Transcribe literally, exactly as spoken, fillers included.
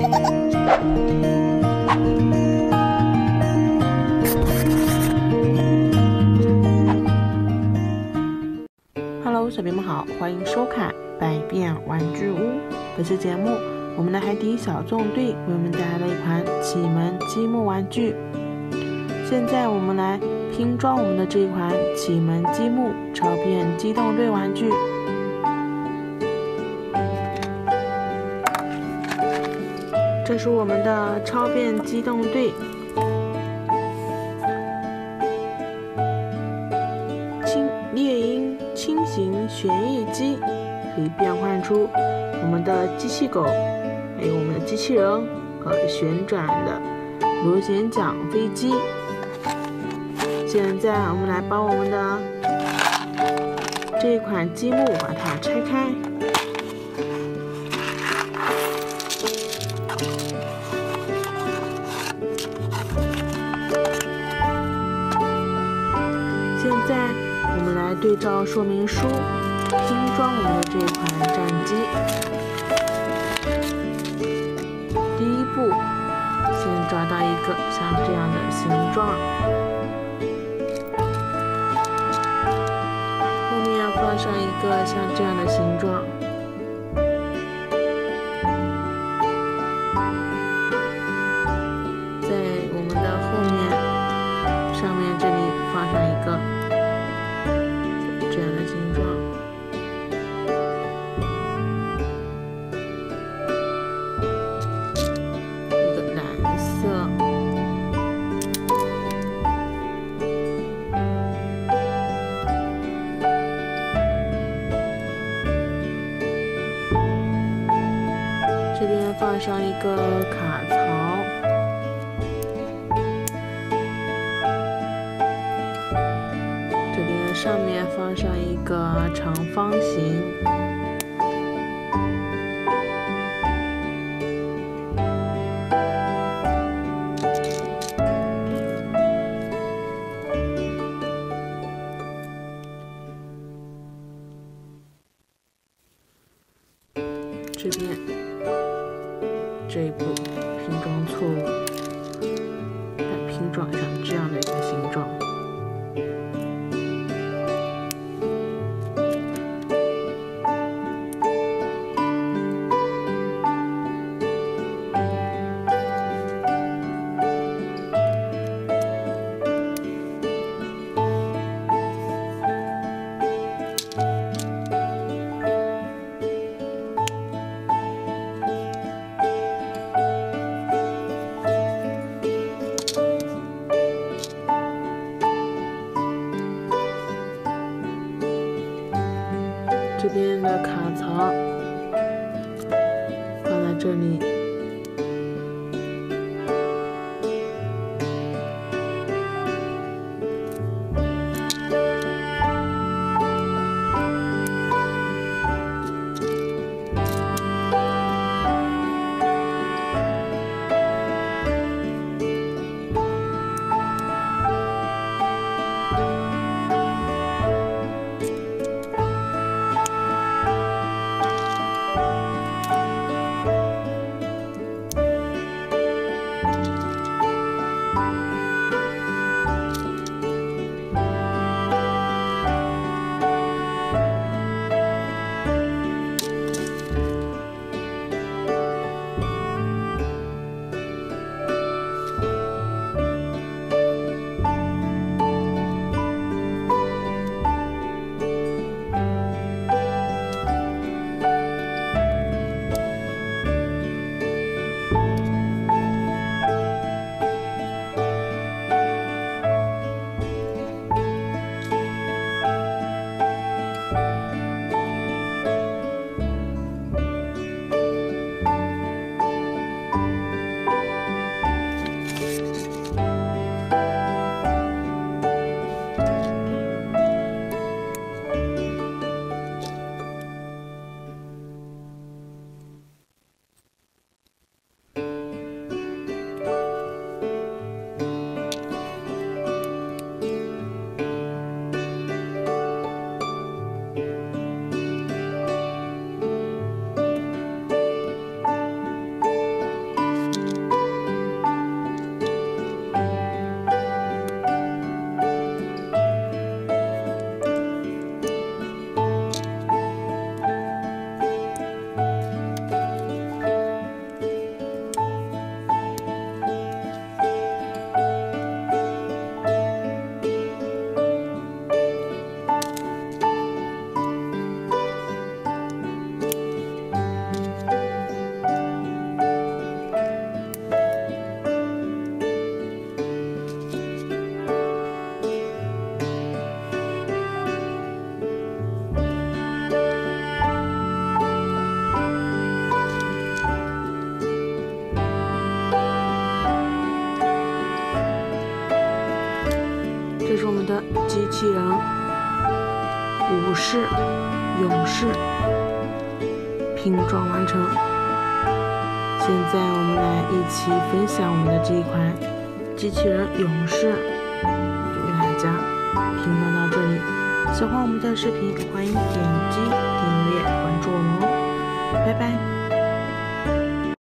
Hello， 小朋友们好，欢迎收看百变玩具屋。本期节目，我们的海底小纵队为我们带来了一款启门积木玩具。现在我们来拼装我们的这一款启门积木超变机动队玩具。这是我们的超变机动队。猎鹰轻型旋翼机可以变换出我们的机器狗，还有我们的机器人和旋转的螺旋桨飞机。现在我们来把我们的这一款积木把它拆开。现在我们来对照说明书拼装我们的这一款战机。第一步，先找到一个像这样的形状，后面放上一个像这样的形状，在我们的后面上面这里放上一个这样的形状，一个蓝色，这边放上一个卡槽。上面放上一个长方形，这边这一步拼装错误，来拼装上这样的一个形状。这边的卡槽放在这里， 器人、武士、勇士拼装完成。现在我们来一起分享我们的这一款机器人勇士给大家。评论到这里，喜欢我们的视频，欢迎点击